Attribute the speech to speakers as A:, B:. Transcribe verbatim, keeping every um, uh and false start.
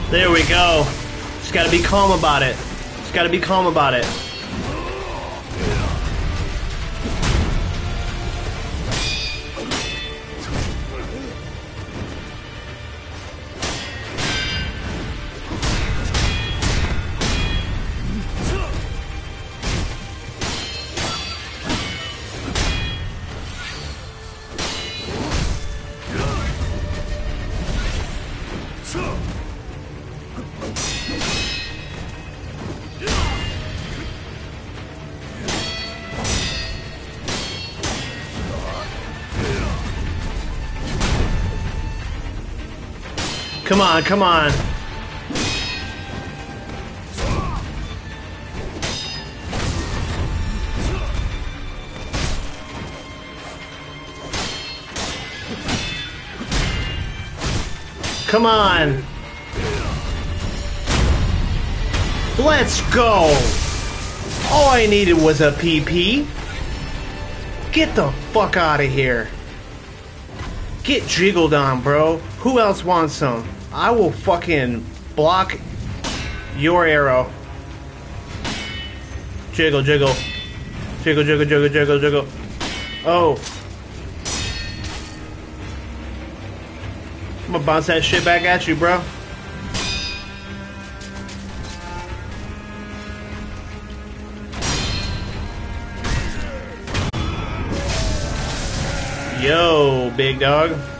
A: There we go. Just gotta be calm about it. Just gotta be calm about it. Come on, come on. Come on. Let's go. All I needed was a P P. Get the fuck out of here. Get jiggled on, bro. Who else wants some? I will fucking block your arrow. Jiggle, jiggle. Jiggle, jiggle, jiggle, jiggle, jiggle. Oh. I'm gonna bounce that shit back at you, bro. Yo, big dog.